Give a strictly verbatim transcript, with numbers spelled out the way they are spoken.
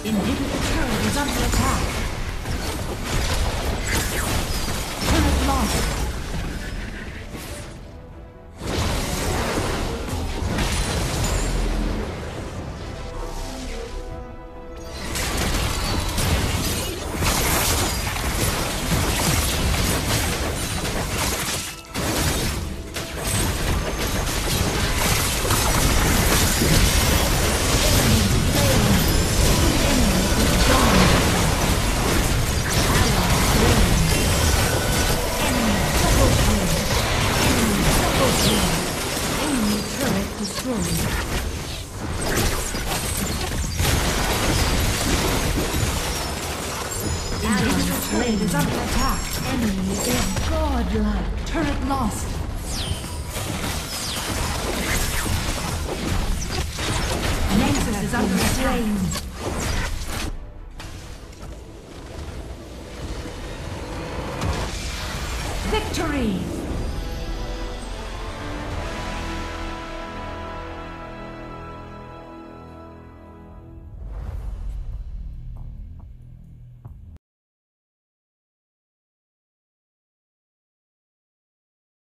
Inhibitor turret is under attack. Turret lost. Blade is under attack. Enemy is godlike. Turret lost. Nexus is under strain. Victory!